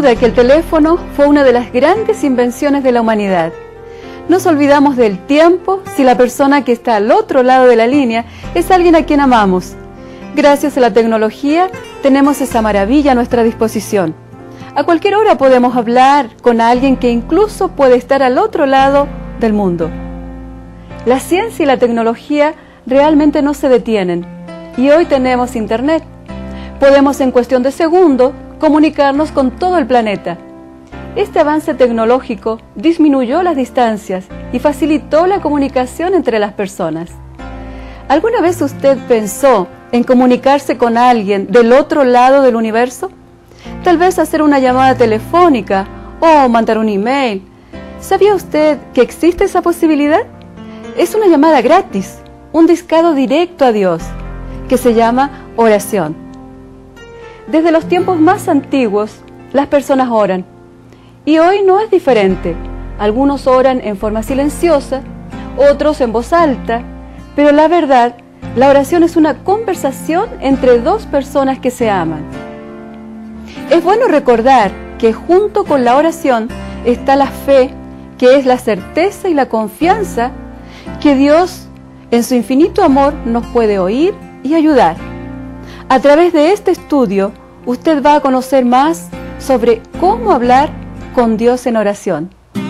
duda que el teléfono fue una de las grandes invenciones de la humanidad. Nos olvidamos del tiempo si la persona que está al otro lado de la línea es alguien a quien amamos. Gracias a la tecnología tenemos esa maravilla a nuestra disposición. A cualquier hora podemos hablar con alguien que incluso puede estar al otro lado del mundo. La ciencia y la tecnología realmente no se detienen y hoy tenemos internet. Podemos en cuestión de segundos comunicarnos con todo el planeta. Este avance tecnológico disminuyó las distancias y facilitó la comunicación entre las personas. ¿Alguna vez usted pensó en comunicarse con alguien del otro lado del universo? Tal vez hacer una llamada telefónica o mandar un email. ¿Sabía usted que existe esa posibilidad? Es una llamada gratis, un discado directo a Dios, que se llama oración. Desde los tiempos más antiguos, las personas oran. Y hoy no es diferente. Algunos oran en forma silenciosa, otros en voz alta, pero la verdad, la oración es una conversación entre dos personas que se aman. Es bueno recordar que junto con la oración está la fe, que es la certeza y la confianza que Dios, en su infinito amor, nos puede oír y ayudar. A través de este estudio, usted va a conocer más sobre cómo hablar con Dios en oración.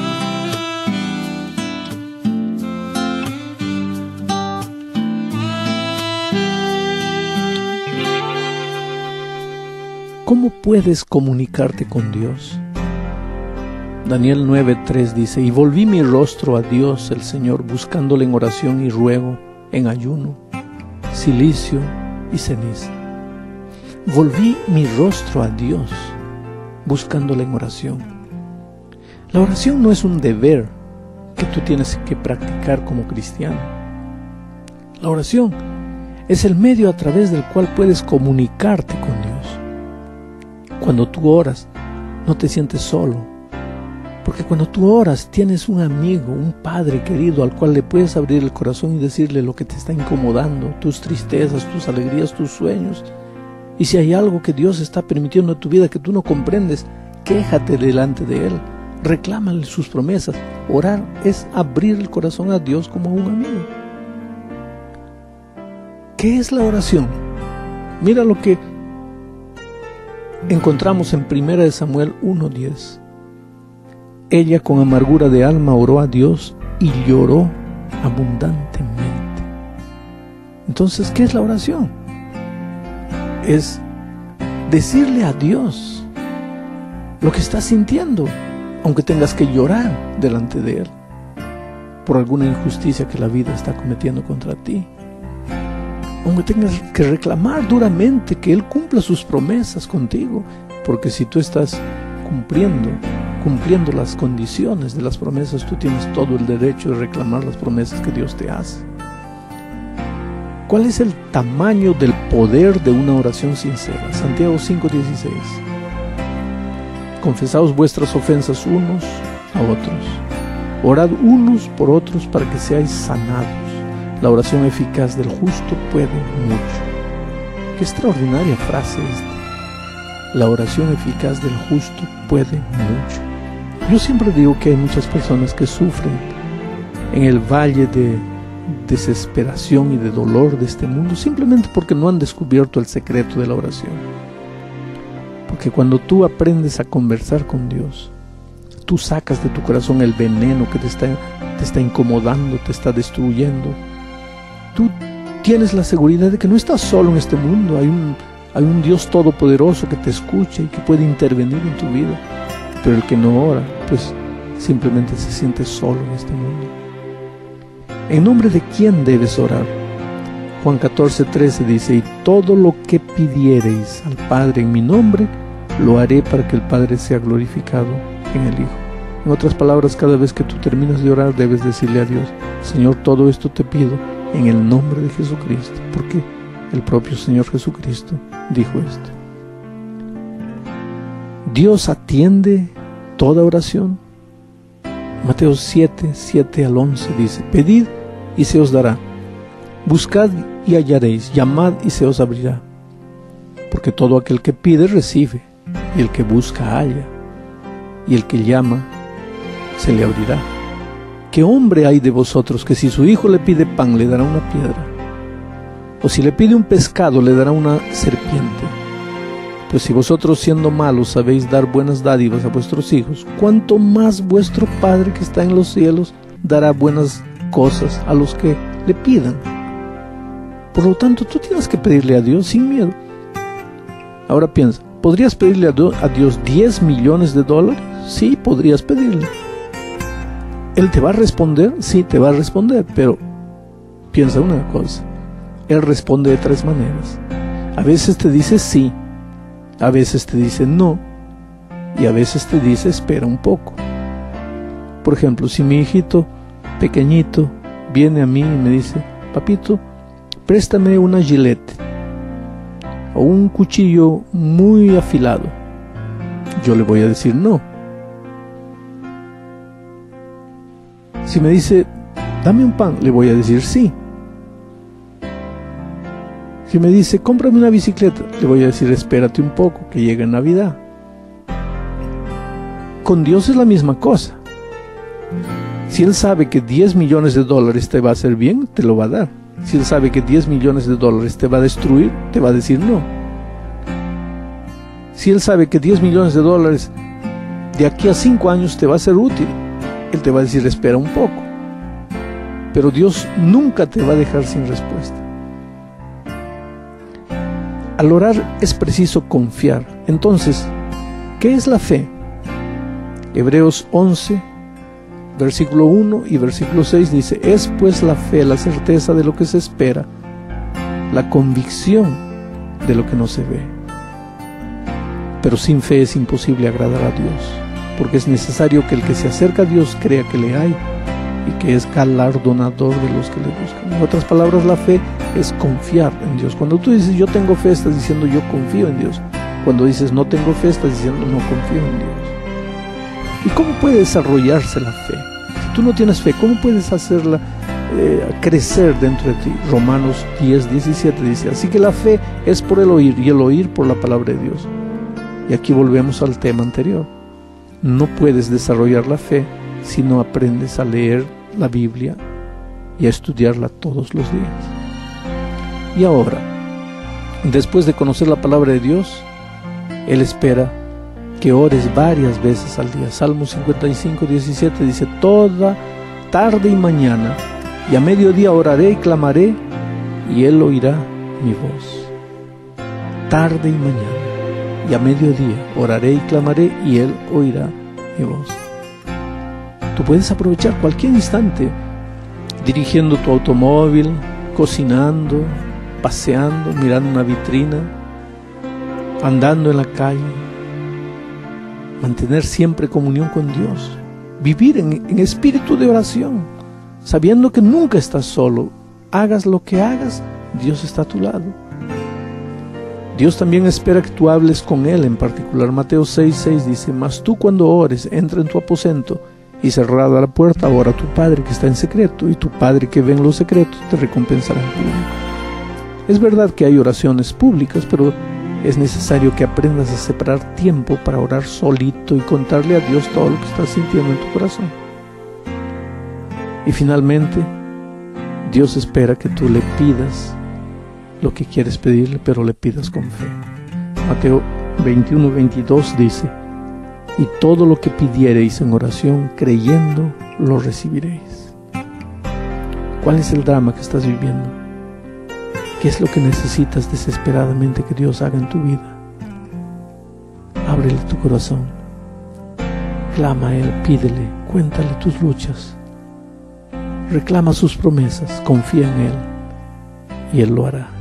¿Cómo puedes comunicarte con Dios? Daniel 9:3 dice: y volví mi rostro a Dios el Señor, buscándole en oración y ruego, en ayuno, cilicio y ceniza. Volví mi rostro a Dios, buscándole en oración. La oración no es un deber que tú tienes que practicar como cristiano. La oración es el medio a través del cual puedes comunicarte con Dios. Cuando tú oras, no te sientes solo, porque cuando tú oras tienes un amigo, un padre querido al cual le puedes abrir el corazón y decirle lo que te está incomodando, tus tristezas, tus alegrías, tus sueños. Y si hay algo que Dios está permitiendo en tu vida que tú no comprendes, quéjate delante de Él, reclámale sus promesas. Orar es abrir el corazón a Dios como a un amigo. ¿Qué es la oración? Mira lo que encontramos en 1 Samuel 1:10. Ella con amargura de alma oró a Dios y lloró abundantemente. Entonces, ¿qué es la oración? Es decirle a Dios lo que estás sintiendo, aunque tengas que llorar delante de Él por alguna injusticia que la vida está cometiendo contra ti, aunque tengas que reclamar duramente que Él cumpla sus promesas contigo, porque si tú estás cumpliendo las condiciones de las promesas, tú tienes todo el derecho de reclamar las promesas que Dios te hace. ¿Cuál es el tamaño del poder de una oración sincera? Santiago 5:16. Confesaos vuestras ofensas unos a otros. Orad unos por otros para que seáis sanados. La oración eficaz del justo puede mucho. Qué extraordinaria frase esta. La oración eficaz del justo puede mucho. Yo siempre digo que hay muchas personas que sufren en el valle de desesperación y de dolor de este mundo simplemente porque no han descubierto el secreto de la oración. Porque cuando tú aprendes a conversar con Dios, tú sacas de tu corazón el veneno que te está incomodando, te está destruyendo. Tú tienes la seguridad de que no estás solo en este mundo. Hay un Dios todopoderoso que te escucha y que puede intervenir en tu vida. Pero el que no ora, pues simplemente se siente solo en este mundo. ¿En nombre de quién debes orar? Juan 14:13 dice: y todo lo que pidiereis al Padre en mi nombre, lo haré para que el Padre sea glorificado en el Hijo. En otras palabras, cada vez que tú terminas de orar, debes decirle a Dios: Señor, todo esto te pido en el nombre de Jesucristo, porque el propio Señor Jesucristo dijo esto. Dios atiende toda oración. Mateo 7:7-11 dice: pedid y se os dará, buscad y hallaréis, llamad y se os abrirá. Porque todo aquel que pide recibe, y el que busca halla, y el que llama se le abrirá. ¿Qué hombre hay de vosotros que si su hijo le pide pan le dará una piedra? ¿O si le pide un pescado le dará una serpiente? Pues si vosotros siendo malos sabéis dar buenas dádivas a vuestros hijos, ¿cuánto más vuestro Padre que está en los cielos dará buenas cosas a los que le pidan? Por lo tanto, tú tienes que pedirle a Dios sin miedo. Ahora piensa, ¿podrías pedirle a Dios 10 millones de dólares? Sí, podrías pedirle. ¿Él te va a responder? Sí, te va a responder, pero piensa una cosa. Él responde de 3 maneras. A veces te dice sí, a veces te dice no, y a veces te dice espera un poco. Por ejemplo, si mi hijito pequeñito viene a mí y me dice, papito, préstame una Gillette o un cuchillo muy afilado, yo le voy a decir no. Si me dice, dame un pan, le voy a decir sí. Si me dice, cómprame una bicicleta, le voy a decir, espérate un poco, que llegue Navidad. Con Dios es la misma cosa. Si Él sabe que 10 millones de dólares te va a hacer bien, te lo va a dar. Si Él sabe que 10 millones de dólares te va a destruir, te va a decir no. Si Él sabe que 10 millones de dólares de aquí a 5 años te va a ser útil, Él te va a decir, espera un poco. Pero Dios nunca te va a dejar sin respuesta. Al orar es preciso confiar. Entonces, ¿qué es la fe? Hebreos 11, versículo 1 y versículo 6 dice, es pues la fe la certeza de lo que se espera, la convicción de lo que no se ve. Pero sin fe es imposible agradar a Dios, porque es necesario que el que se acerca a Dios crea que le hay y que es galardonador de los que le buscan. En otras palabras, la fe es confiar en Dios. Cuando tú dices yo tengo fe, estás diciendo yo confío en Dios. Cuando dices no tengo fe, estás diciendo no confío en Dios. ¿Y cómo puede desarrollarse la fe? Si tú no tienes fe, ¿cómo puedes hacerla crecer dentro de ti? Romanos 10, 17 dice, así que la fe es por el oír y el oír por la palabra de Dios. Y aquí volvemos al tema anterior. No puedes desarrollar la fe si no aprendes a leer la Biblia y a estudiarla todos los días. Y ahora, después de conocer la palabra de Dios, Él espera que ores varias veces al día. Salmo 55, 17 dice, toda tarde y mañana y a mediodía oraré y clamaré y Él oirá mi voz. Tarde y mañana y a mediodía oraré y clamaré y Él oirá mi voz. Tú puedes aprovechar cualquier instante dirigiendo tu automóvil, cocinando, paseando, mirando una vitrina, andando en la calle. Mantener siempre comunión con Dios. Vivir en espíritu de oración, sabiendo que nunca estás solo. Hagas lo que hagas, Dios está a tu lado. Dios también espera que tú hables con Él. En particular, Mateo 6:6 dice, mas tú cuando ores, entra en tu aposento y cerrada la puerta, ora a tu Padre que está en secreto, y tu Padre que ve en los secretos te recompensará en público. Es verdad que hay oraciones públicas, pero es necesario que aprendas a separar tiempo para orar solito y contarle a Dios todo lo que estás sintiendo en tu corazón. Y finalmente, Dios espera que tú le pidas lo que quieres pedirle, pero le pidas con fe. Mateo 21:22 dice, y todo lo que pidiereis en oración, creyendo, lo recibiréis. ¿Cuál es el drama que estás viviendo? ¿Qué es lo que necesitas desesperadamente que Dios haga en tu vida? Ábrele tu corazón. Clama a Él, pídele, cuéntale tus luchas. Reclama sus promesas, confía en Él y Él lo hará.